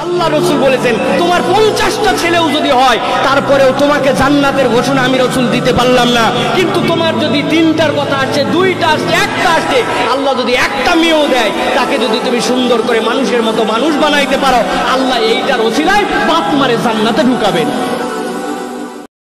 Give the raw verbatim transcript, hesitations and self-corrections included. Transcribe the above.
আল্লাহ রাসূল বলেছেন তোমার পঞ্চাশটা ছেলেও যদি হয় তারপরেও তোমাকে জান্নাতের ঘোষণা আমি রাসূল দিতে পারলাম না, কিন্তু তোমার যদি তিনটার কথা আসছে, দুইটা আসছে, একটা আসছে, আল্লাহ যদি একটা মেয়েও দেয় তাকে যদি তুমি সুন্দর করে মানুষের মতো মানুষ বানাইতে পারো, আল্লাহ এইটার ওসিলায় বাপ মারে জান্নাতে ঢুকাবেন।